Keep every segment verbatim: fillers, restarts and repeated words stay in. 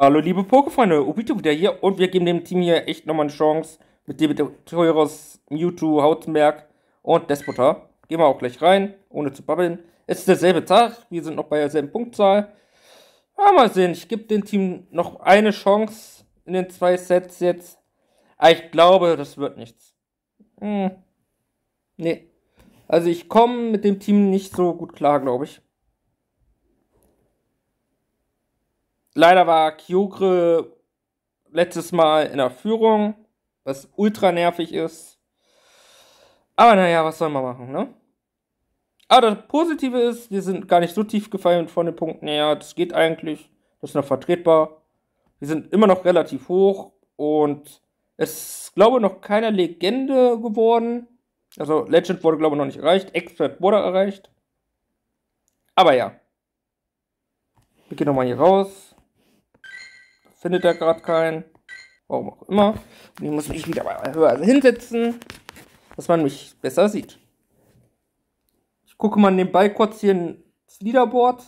Hallo liebe Pokéfreunde, Obito wieder hier und wir geben dem Team hier echt nochmal eine Chance mit Demetrius, Mewtwo, Hautenberg und Despota. Gehen wir auch gleich rein, ohne zu babbeln. Es ist derselbe Tag, wir sind noch bei derselben Punktzahl. Aber mal sehen, ich gebe dem Team noch eine Chance in den zwei Sets jetzt. Aber ich glaube, das wird nichts. Hm, nee. Also ich komme mit dem Team nicht so gut klar, glaube ich. Leider war Kyogre letztes Mal in der Führung, was ultra nervig ist. Aber naja, was soll man machen, ne? Aber das Positive ist, wir sind gar nicht so tief gefallen von den Punkten her. Das geht eigentlich. Das ist noch vertretbar. Wir sind immer noch relativ hoch. Und es ist, glaube ich, noch keine Legende geworden. Also Legend wurde, glaube ich, noch nicht erreicht. Expert wurde erreicht. Aber ja. Wir gehen nochmal hier raus. Findet er gerade keinen. Warum auch immer. Und ich muss mich wieder mal höher hinsetzen, dass man mich besser sieht. Ich gucke mal nebenbei kurz hier ins Leaderboard.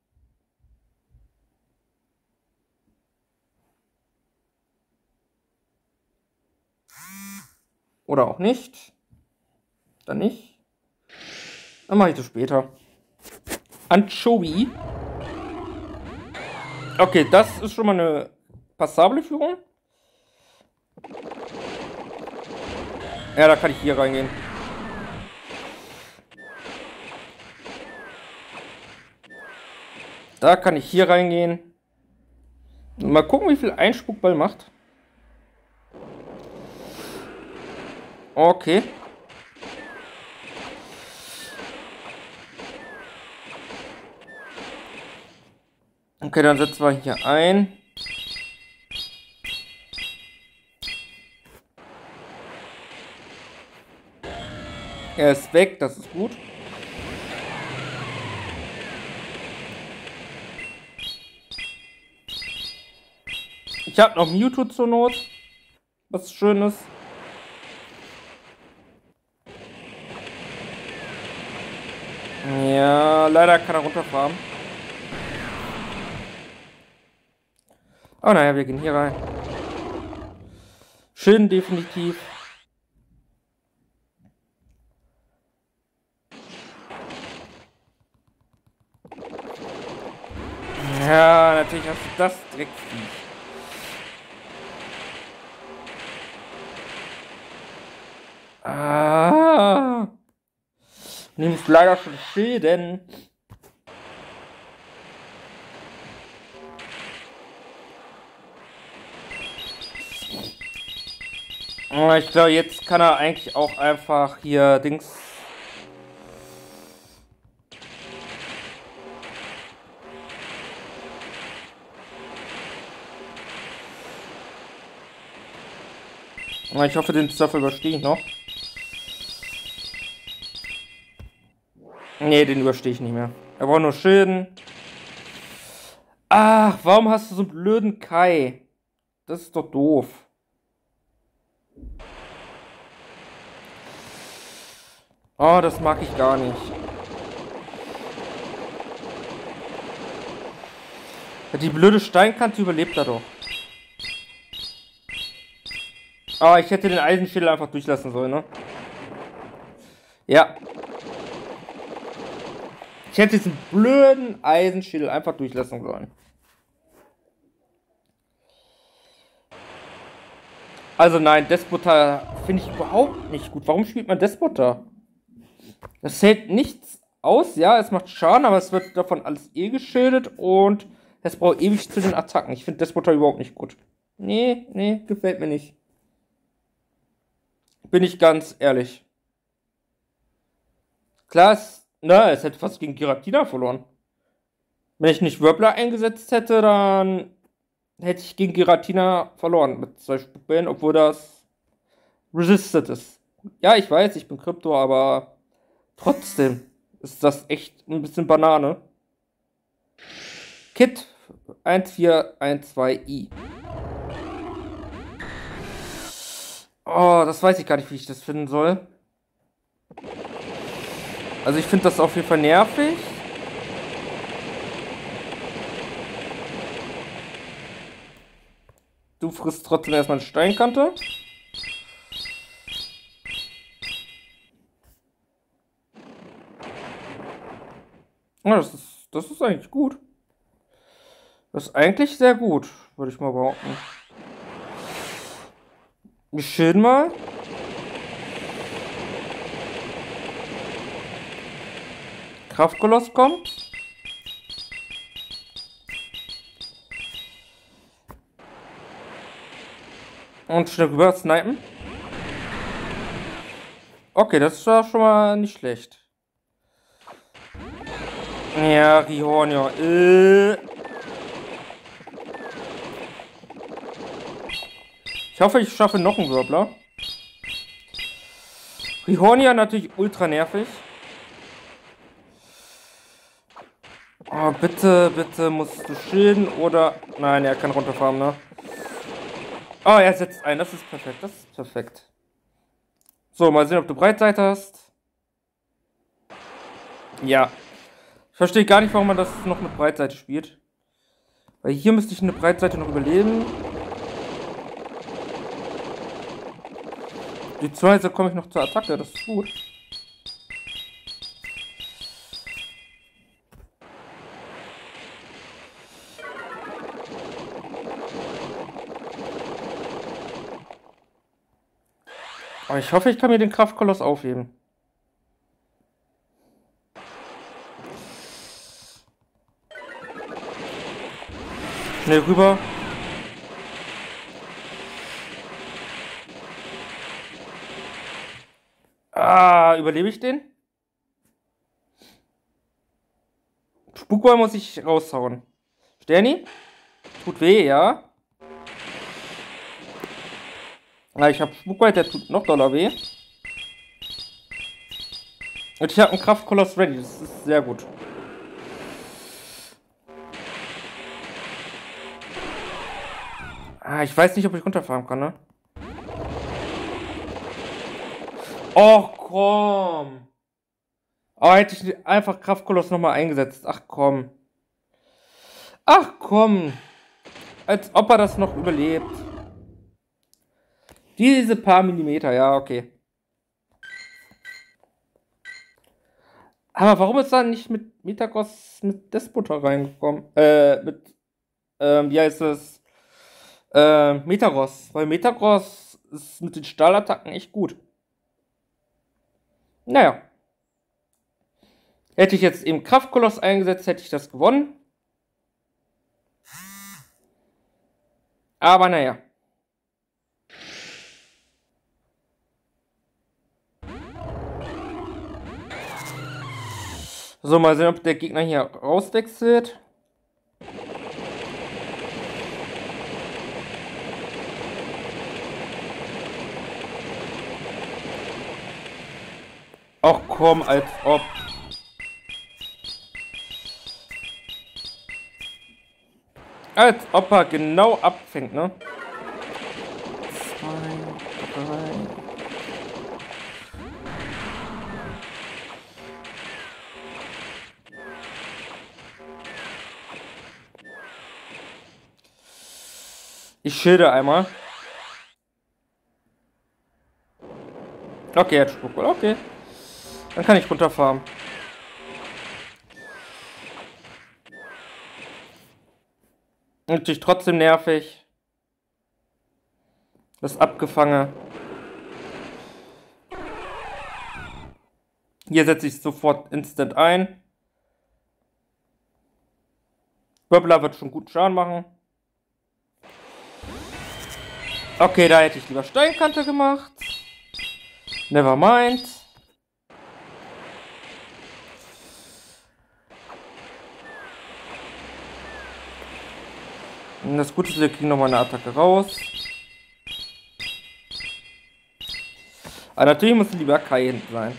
Oder auch nicht. Dann nicht. Dann mache ich das später. Anchovy. Okay, das ist schon mal eine passable Führung. Ja, da kann ich hier reingehen. Da kann ich hier reingehen. Mal gucken, wie viel ein Spuckball macht. Okay. Okay, dann setzen wir hier ein. Er ist weg, das ist gut. Ich habe noch Mewtwo zur Not. Was Schönes. Ja, leider kann er runterfahren. Aber naja, wir gehen hier rein. Schön definitiv. Ja, natürlich hast du das Dreckvieh. Ah. Nimmst leider schon Schäden. Ich glaube, jetzt kann er eigentlich auch einfach hier Dings. Ich hoffe, den Stuff überstehe ich noch. Ne, den überstehe ich nicht mehr. Er braucht nur Schilden. Ach, warum hast du so einen blöden Kai? Das ist doch doof. Oh, das mag ich gar nicht. Die blöde Steinkante überlebt er doch. Aber ich hätte den Eisenschädel einfach durchlassen sollen, ne? Ja. Ich hätte diesen blöden Eisenschädel einfach durchlassen sollen. Also nein, Despota finde ich überhaupt nicht gut. Warum spielt man Despota? Das hält nichts aus, ja, es macht Schaden, aber es wird davon alles eh geschildert und es braucht ewig zu den Attacken. Ich finde Despota überhaupt nicht gut. Nee, nee, gefällt mir nicht. Bin ich ganz ehrlich. Klar, es, na, es hätte fast gegen Giratina verloren. Wenn ich nicht Wirbler eingesetzt hätte, dann hätte ich gegen Giratina verloren mit zwei Spuckbällen, obwohl das resisted ist. Ja, ich weiß, ich bin Krypto, aber trotzdem ist das echt ein bisschen Banane. Kit eins vier eins zwei i. Oh, das weiß ich gar nicht, wie ich das finden soll. Also ich finde das auf jeden Fall nervig. Du frisst trotzdem erstmal eine Steinkante. Ja, das ist, das ist eigentlich gut. Das ist eigentlich sehr gut, würde ich mal behaupten. Wir schilden mal. Kraftkoloss kommt. Und schnell rüber snipen. Okay, das war schon mal nicht schlecht. Ja, Rihornia. Äh. Ich hoffe, ich schaffe noch einen Wirbler. Rihornia natürlich ultra nervig. Oh, bitte, bitte musst du schilden oder... Nein, er kann runterfahren, ne? Oh, er setzt ein. Das ist perfekt. Das ist perfekt. So, mal sehen, ob du Breitseite hast. Ja. Ich verstehe gar nicht, warum man das noch mit Breitseite spielt. Weil hier müsste ich eine Breitseite noch überleben. Beziehungsweise komme ich noch zur Attacke. Das ist gut. Aber ich hoffe, ich kann mir den Kraftkoloss aufheben. Schnell rüber. Ah, überlebe ich den? Spukball muss ich raushauen. Sterni? Tut weh, ja? Ah, ich habe Spukball, der tut noch doller weh. Und ich habe einen Kraftkoloss ready, das ist sehr gut. Ah, ich weiß nicht, ob ich runterfahren kann, ne? Och, komm. Oh, hätte ich einfach Kraftkoloss nochmal eingesetzt. Ach, komm. Ach, komm. Als ob er das noch überlebt. Diese paar Millimeter, ja, okay. Aber warum ist da nicht mit Metagross mit Despoter reingekommen? Äh, mit, ähm, wie heißt das? Äh, Metagross. Weil Metagross ist mit den Stahlattacken echt gut. Naja. Hätte ich jetzt eben Kraftkoloss eingesetzt, hätte ich das gewonnen. Aber naja. So, mal sehen, ob der Gegner hier rauswechselt. Ach komm, als ob. Als ob er genau abfängt, ne? Zwei, drei. Ich schilde einmal. Okay, jetzt Spuck. Okay. Dann kann ich runterfahren. Natürlich trotzdem nervig. Das abgefangen. Hier setze ich sofort instant ein. Wirbler wird schon gut Schaden machen. Okay, da hätte ich lieber Steinkante gemacht. Never mind. Und das Gute ist, wir kriegen nochmal eine Attacke raus. Aber natürlich muss lieber Kai hinten sein.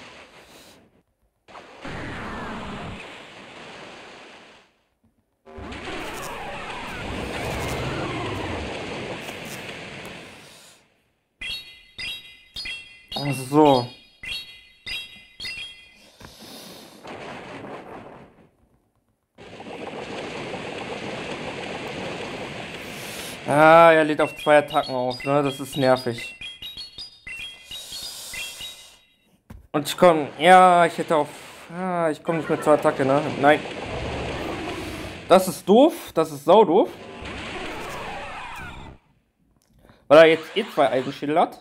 So. Ah, er lädt auf zwei Attacken auf, ne? Das ist nervig. Und ich komme. Ja, ich hätte auf. Ah, ich komme nicht mehr zur Attacke, ne? Nein. Das ist doof. Das ist sau doof. Weil er jetzt eh zwei Eisenschädel hat.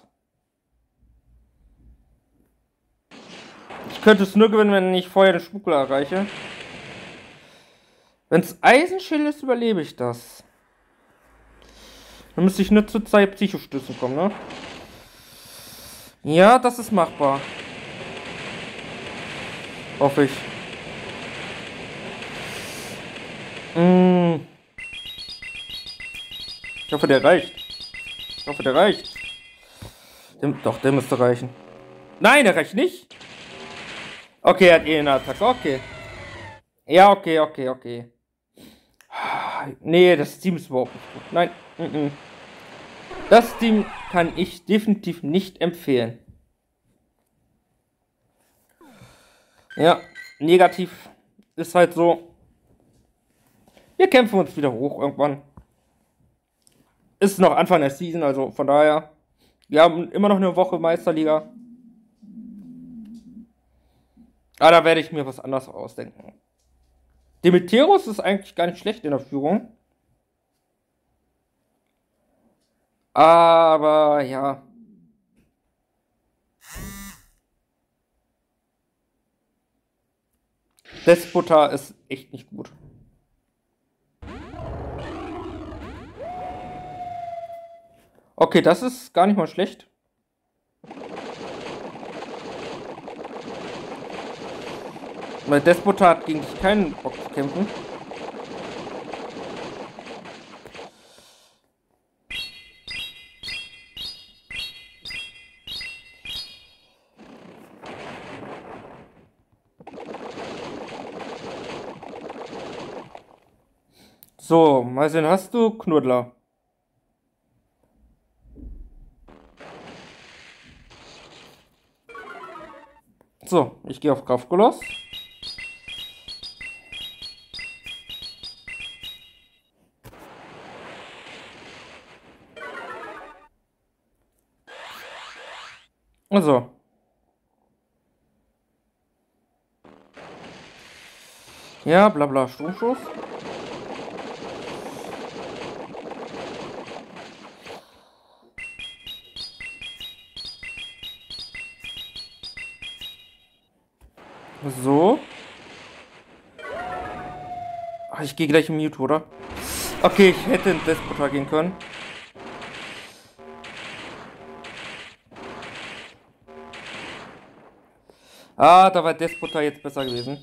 Ich könnte es nur gewinnen, wenn ich vorher den Schmuggler erreiche. Wenn es Eisenschädel ist, überlebe ich das. Dann müsste ich nur zu zwei Psychostößen kommen, ne? Ja, das ist machbar. Hoffe ich. Mm. Ich hoffe, der reicht. Ich hoffe, der reicht. Dem, doch, der müsste reichen. Nein, der reicht nicht. Okay, er hat eh eine Attacke. Okay. Ja, okay, okay, okay. Nee, das Team ist überhaupt nicht gut. Nein. Mm -mm. Das Team kann ich definitiv nicht empfehlen. Ja, negativ ist halt so. Wir kämpfen uns wieder hoch irgendwann. Ist noch Anfang der Season, also von daher. Wir haben immer noch eine Woche Meisterliga. Aber da werde ich mir was anderes ausdenken. Demeterus ist eigentlich gar nicht schlecht in der Führung. Aber ja. Despota ist echt nicht gut. Okay, das ist gar nicht mal schlecht. Weil Despota hat gegen dich keinen Bock zu kämpfen. So, mal sehen, hast du Knuddler? So, ich gehe auf Grafkolos. Also. Ja, bla bla, Stromschuss. So. Ach, ich gehe gleich in Mewtwo, oder? Okay, ich hätte in Despota gehen können. Ah, da war Despota jetzt besser gewesen.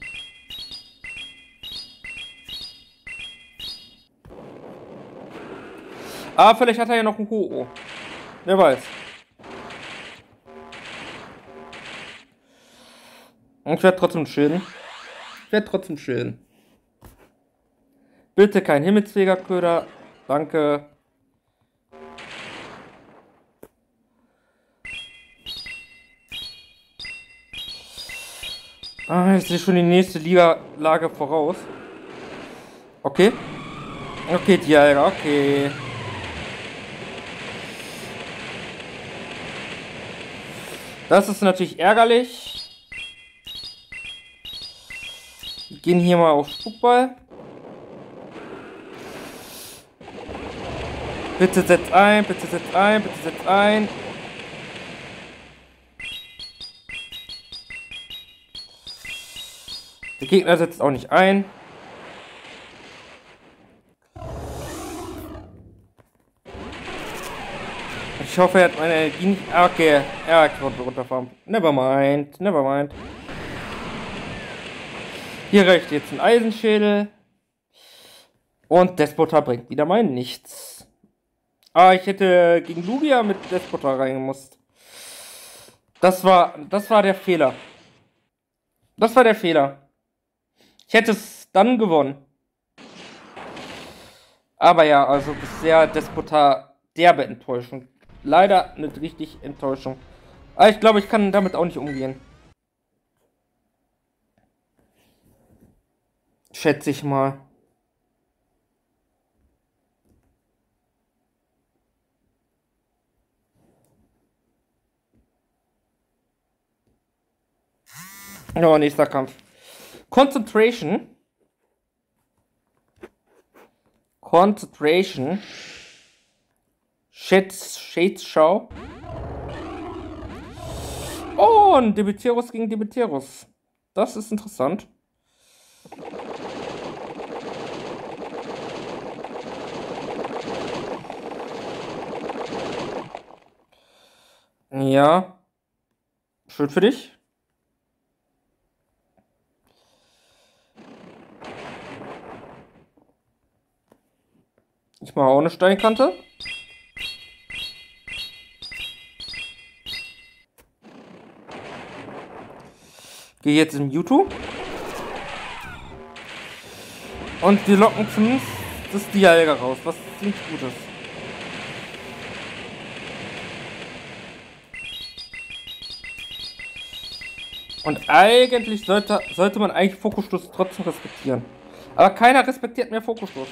Ah, vielleicht hat er ja noch ein Ho-Oh. Wer weiß. Ich werde trotzdem chillen. Ich werde trotzdem chillen. Bitte kein Himmelsfegerköder. Danke. Ah, ich sehe schon die nächste Liga-Lage voraus. Okay. Okay, Dialga, okay. Das ist natürlich ärgerlich. Wir gehen hier mal auf Spukball. Bitte setz ein, bitte setz ein, bitte setz ein. Der Gegner setzt auch nicht ein. Ich hoffe, er hat meine Energie nicht. Okay, er konnte runterfahren. Nevermind, nevermind. Hier reicht jetzt ein Eisenschädel. Und Despota bringt wieder mal nichts. Ah, ich hätte gegen Lugia mit Despota reingemusst. Das war, das war der Fehler. Das war der Fehler. Ich hätte es dann gewonnen. Aber ja, also bisher Despota derbe Enttäuschung. Leider nicht richtig Enttäuschung. Aber ich glaube, ich kann damit auch nicht umgehen. Schätze ich mal. Oh, nächster Kampf. Concentration. Concentration. Shades, Shades Show. Oh, ein Demeterus gegen Demeterus. Das ist interessant. Ja. Schön für dich. Ich mache auch eine Steinkante. Gehe jetzt in Mewtwo. Und wir locken zumindest das Dialga raus, was ziemlich gut ist. Und eigentlich sollte, sollte man eigentlich Fokusstoß trotzdem respektieren. Aber keiner respektiert mehr Fokusstoß.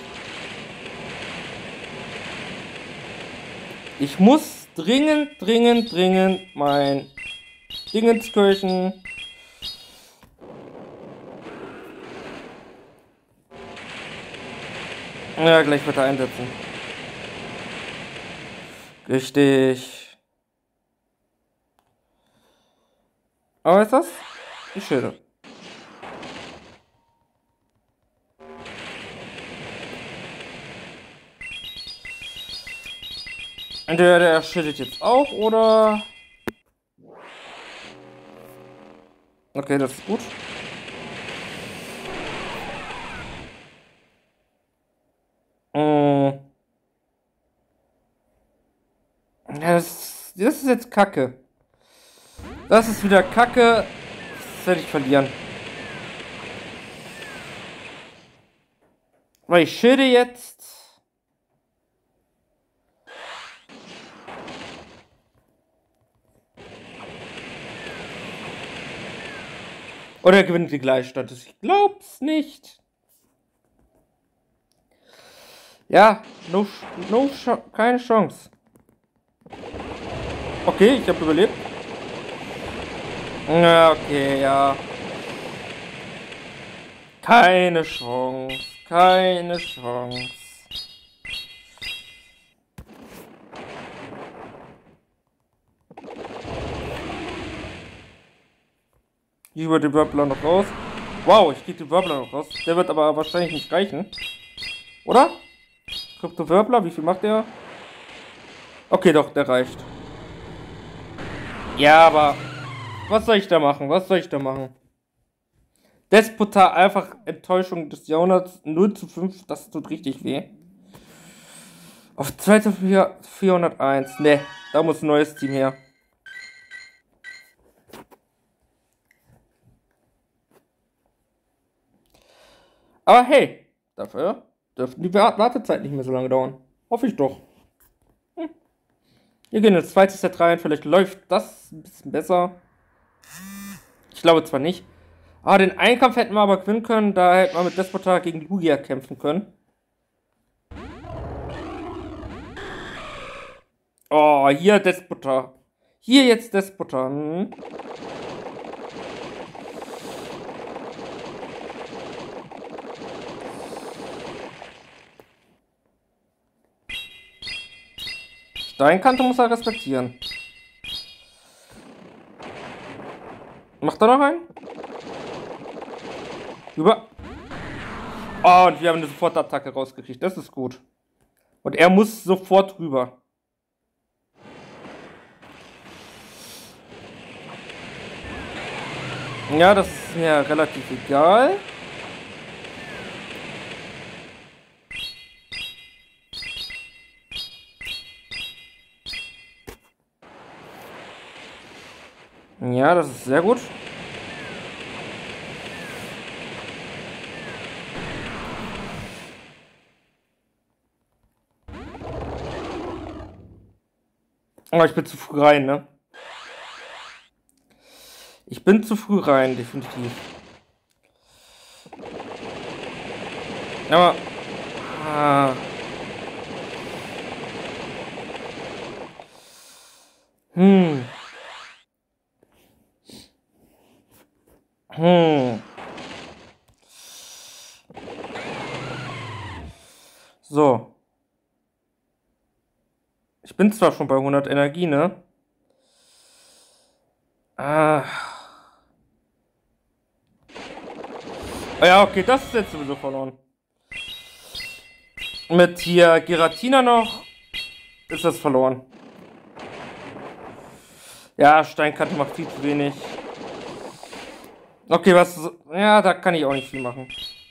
Ich muss dringend, dringend, dringend mein Dingenskirchen. Ja, gleich wird er einsetzen. Richtig. Aber was ist das? Die Schilde. Entweder der schildet jetzt auch, oder... Okay, das ist gut. Mm. Das, das ist jetzt Kacke. Das ist wieder Kacke. Das werde ich verlieren. Weil ich schilde jetzt. Oder er gewinnt die Gleichstand. Ich glaub's nicht. Ja, no, no, keine Chance. Okay, ich habe überlebt. Ja, okay, ja. Keine Chance. Keine Chance. Ich über den Wirbler noch raus. Wow, ich krieg den Wirbler noch raus. Der wird aber wahrscheinlich nicht reichen. Oder? Krypto-Wirbler, wie viel macht der? Okay, doch, der reicht. Ja, aber was soll ich da machen? Was soll ich da machen? Despotar, einfach Enttäuschung des Jahrhunderts. null zu fünf, das tut richtig weh. Auf zweitausendvierhunderteins. Ne, da muss ein neues Team her. Aber hey, dafür dürften die Wartezeit nicht mehr so lange dauern. Hoffe ich doch. Hm. Wir gehen ins zweite Set rein. Vielleicht läuft das ein bisschen besser. Ich glaube zwar nicht. Ah, den Einkampf hätten wir aber gewinnen können. Da hätten wir mit Despotar gegen Lugia kämpfen können. Oh, hier Despotar. Hier jetzt Despotar. Hm. Steinkante muss er respektieren. Macht er noch einen? Über. Oh, und wir haben eine Sofortattacke rausgekriegt. Das ist gut. Und er muss sofort rüber. Ja, das ist mir relativ egal. Ja, das ist sehr gut. Aber ich bin zu früh rein, ne? Ich bin zu früh rein, definitiv. Aber... Ah. Hm. Hm. So. Ich bin zwar schon bei hundert Energie, ne? Ah. Ah ja, okay, das ist jetzt sowieso verloren. Mit hier Giratina noch ist das verloren. Ja, Steinkante macht viel zu wenig. Okay, was... Ja, da kann ich auch nicht viel machen.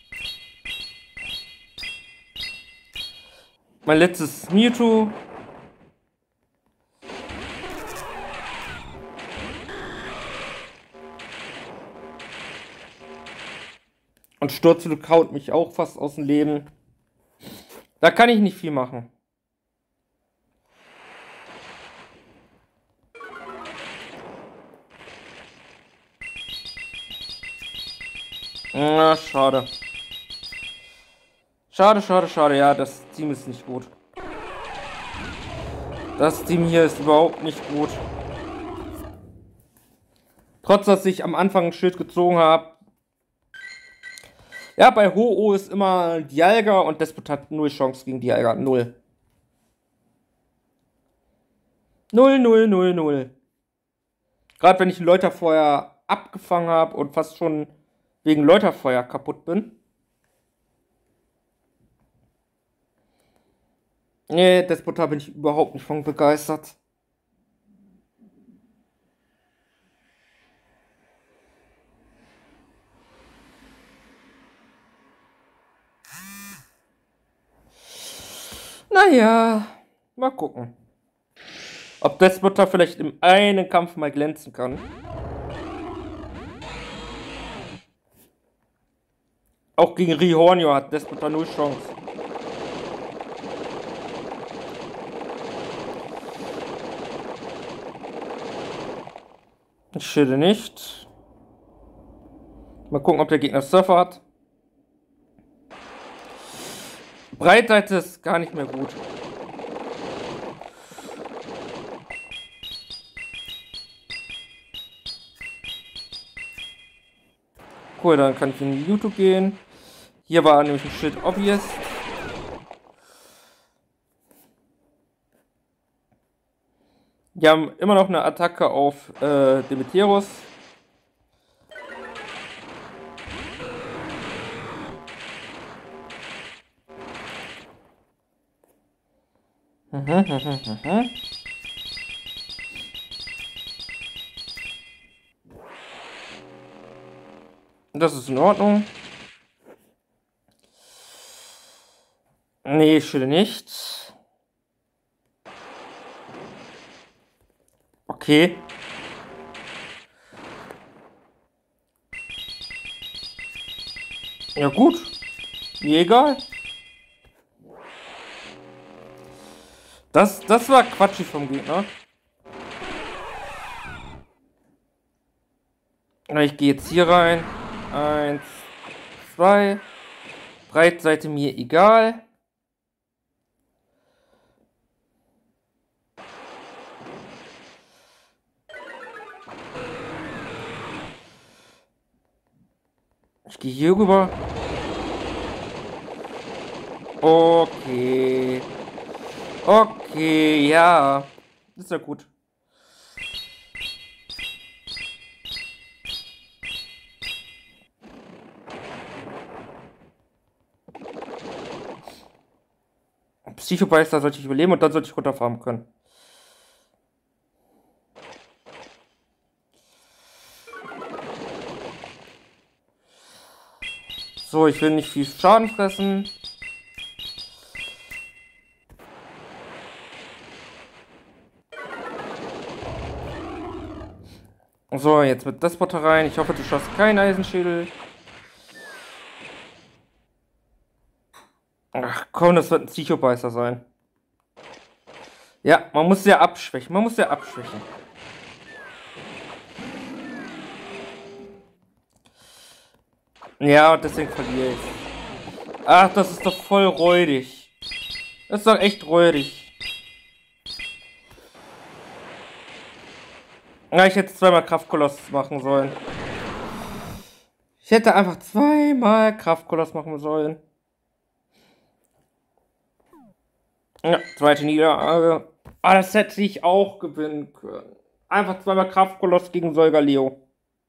Mein letztes Mewtwo. Und Sturzflug kaut mich auch fast aus dem Leben. Da kann ich nicht viel machen. Na, schade. Schade, schade, schade. Ja, das Team ist nicht gut. Das Team hier ist überhaupt nicht gut. Trotz, dass ich am Anfang ein Schild gezogen habe. Ja, bei Ho-Oh ist immer Dialga und Despot hat null Chance gegen Dialga. Null. Null, null, null, null. Gerade wenn ich ein Läuterfeuer abgefangen habe und fast schon wegen Läuterfeuer kaputt bin. Nee, Despota bin ich überhaupt nicht von begeistert. Naja, mal gucken. Ob Despota vielleicht im einen Kampf mal glänzen kann. Auch gegen Rihornio hat Despota null Chance. Ich schilde nicht. Mal gucken, ob der Gegner Surfer hat. Breitseite ist gar nicht mehr gut. Cool, dann kann ich in YouTube gehen. Hier war nämlich ein Schild obvious. Wir haben immer noch eine Attacke auf äh, Demeterus. Mhm, mhm, mhm. Das ist in Ordnung. Nee, ich schilde nicht. Okay. Ja gut. Mir egal. Das, das war quatschig vom Gegner. Ich gehe jetzt hier rein. Eins, zwei. Breitseite mir egal. Ich gehe hier rüber. Okay. Okay, ja. Ist ja gut. Psychobeister sollte ich überleben und dann sollte ich runterfarmen können. So, ich will nicht viel Schaden fressen. So, jetzt mit Despota rein. Ich hoffe, du schaffst keinen Eisenschädel. Ach komm, das wird ein Psychobeißer sein. Ja, man muss ja abschwächen. Man muss ja abschwächen. Ja, und deswegen verliere ich. Ach, das ist doch voll räudig. Das ist doch echt räudig. Ja, ich hätte zweimal Kraftkoloss machen sollen. Ich hätte einfach zweimal Kraftkoloss machen sollen. Ja, zweite Niederlage. Ah, das hätte ich auch gewinnen können. Einfach zweimal Kraftkoloss gegen Solgaleo.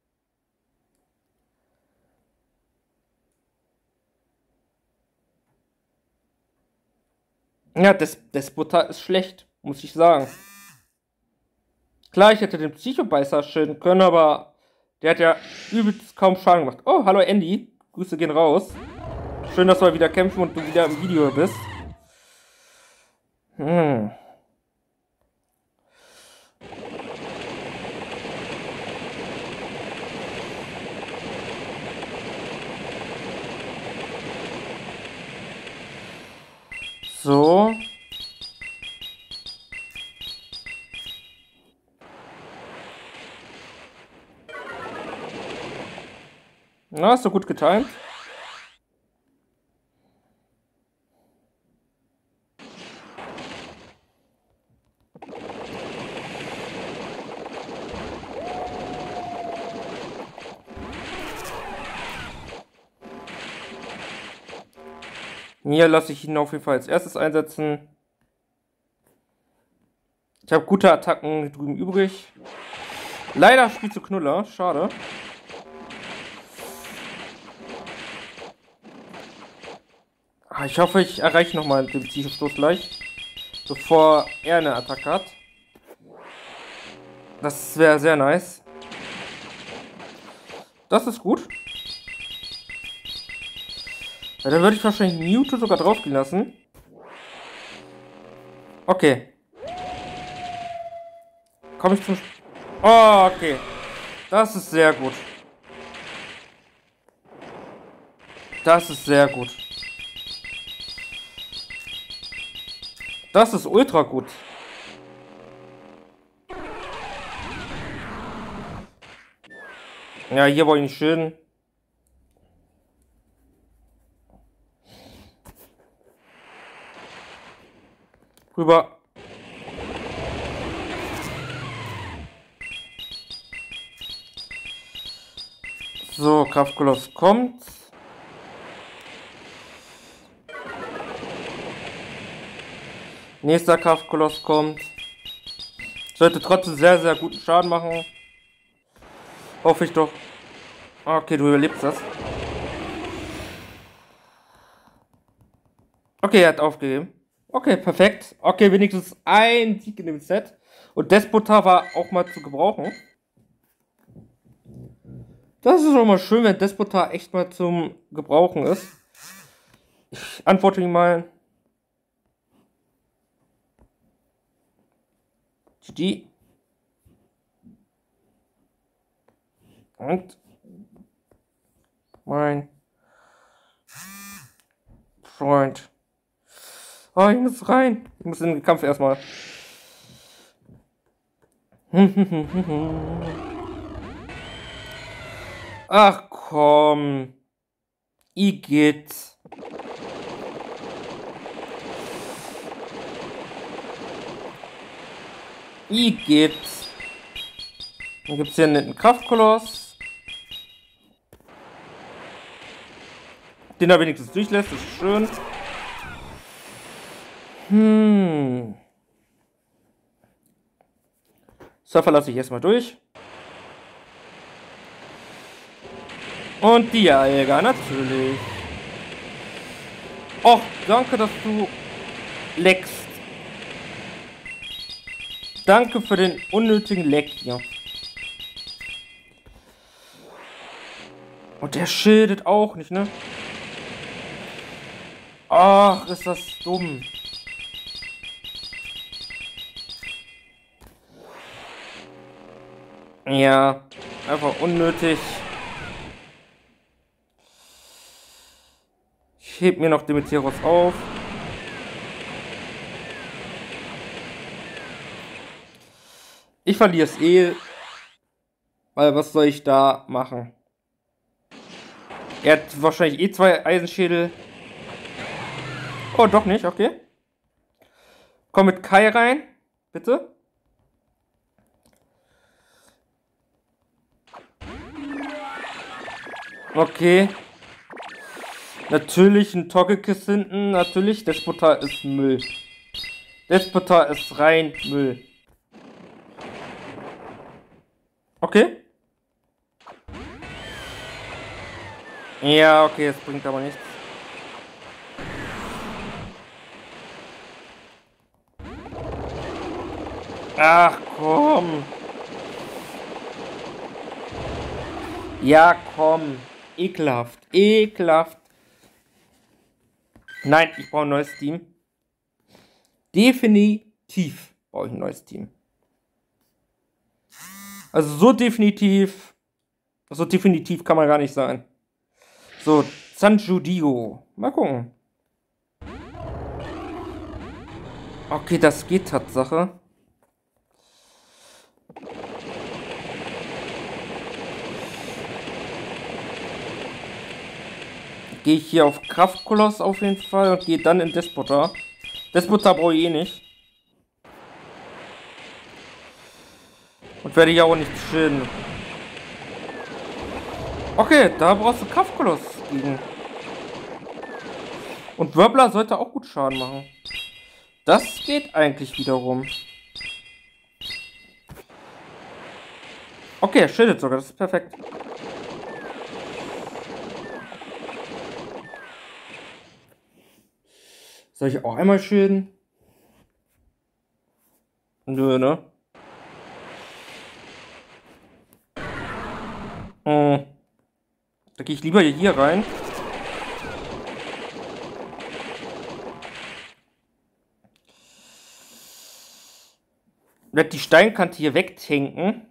Ja, Des Despota ist schlecht, muss ich sagen. Klar, ich hätte den Psychobeißer schilden können, aber der hat ja übelst kaum Schaden gemacht. Oh, hallo Andy. Grüße gehen raus. Schön, dass wir wieder kämpfen und du wieder im Video bist. Hm. So. Na, hast du gut getimt. Hier lasse ich ihn auf jeden Fall als erstes einsetzen. Ich habe gute Attacken drüben übrig. Leider spielt zu Knuller, schade. Ah, ich hoffe, ich erreiche nochmal den Psychostoß gleich, bevor er eine Attacke hat. Das wäre sehr nice. Das ist gut. Ja, dann würde ich wahrscheinlich Mewtwo sogar draufgehen lassen. Okay. Komme ich zum... Sp oh, okay. Das ist sehr gut. Das ist sehr gut. Das ist ultra gut. Ja, hier wollte ich schön. Rüber. So, Kraftkoloss kommt. Nächster Kraftkoloss kommt. Sollte trotzdem sehr, sehr guten Schaden machen. Hoffe ich doch. Okay, du überlebst das. Okay, er hat aufgegeben. Okay, perfekt. Okay, wenigstens ein Sieg in dem Set. Und Despota war auch mal zu gebrauchen. Das ist auch mal schön, wenn Despota echt mal zum Gebrauchen ist. Ich antworte ihm mal. G G. Und mein Freund. Oh, ich muss rein. Ich muss in den Kampf erstmal. Ach komm. Igitt. Igitt. Dann gibt es hier einen Kraftkoloss. Den er wenigstens durchlässt, das ist schön. Hm. Surfer lasse ich erstmal durch. Und die Alga, natürlich. Och, danke, dass du leckst. Danke für den unnötigen Leck hier. Und der schildet auch nicht, ne? Ach, ist das dumm. Ja, einfach unnötig. Ich heb mir noch Demeteros auf. Ich verliere es eh. Weil was soll ich da machen? Er hat wahrscheinlich eh zwei Eisenschädel. Oh, doch nicht, okay. Komm mit Kai rein, bitte. Okay. Natürlich ein Togekiss hinten. Natürlich, Despotar ist Müll. Despotar ist rein Müll. Okay. Ja, okay, es bringt aber nichts. Ach, komm. Ja, komm. Ekelhaft. Ekelhaft. Nein, ich brauche ein neues Team. Definitiv brauche ich ein neues Team. Also so definitiv. So definitiv kann man gar nicht sein. So, Sanju Dio. Mal gucken. Okay, das geht Tatsache. Gehe ich hier auf Kraftkoloss auf jeden Fall und gehe dann in Despotar. Despotar brauche ich eh nicht. Und werde ich auch nicht schön. Okay, da brauchst du Kraftkoloss gegen. Und Wirbler sollte auch gut Schaden machen. Das geht eigentlich wiederum. Okay, er schildet sogar, das ist perfekt. Soll ich auch einmal schilden? Nö, ne? Hm. Da gehe ich lieber hier rein. Werd die Steinkante hier wegtanken.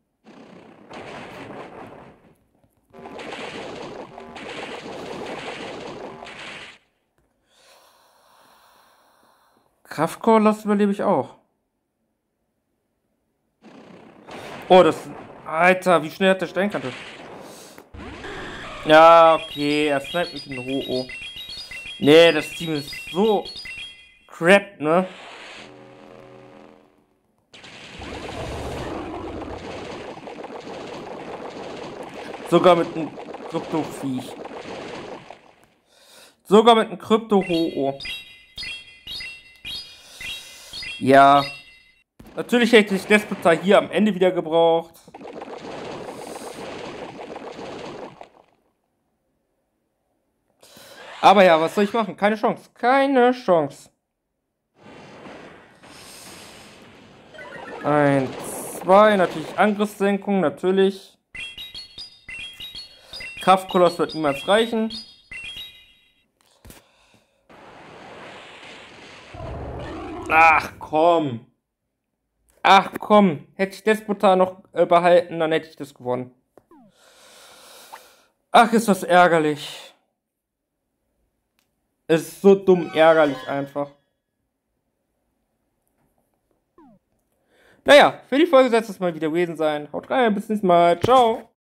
Kraftkoloss überlebe ich auch. Oh, das... Alter, wie schnell hat der Steinkante? Ja, okay, er sniped mich in Ho-Oh. Nee, das Team ist so... crap, ne? Sogar mit einem Krypto-Viech. Sogar mit einem Krypto-Ho-Oh. Ja. Natürlich hätte ich Despotar hier am Ende wieder gebraucht. Aber ja, was soll ich machen? Keine Chance. Keine Chance. Eins, zwei, natürlich Angriffssenkung, natürlich. Kraftkoloss wird niemals reichen. Ach komm. Ach komm. Hätte ich Despotar noch äh, behalten, dann hätte ich das gewonnen. Ach, ist das ärgerlich. Es ist so dumm ärgerlich einfach. Naja, für die Folge soll es mal wieder gewesen sein. Haut rein, bis nächstes Mal. Ciao.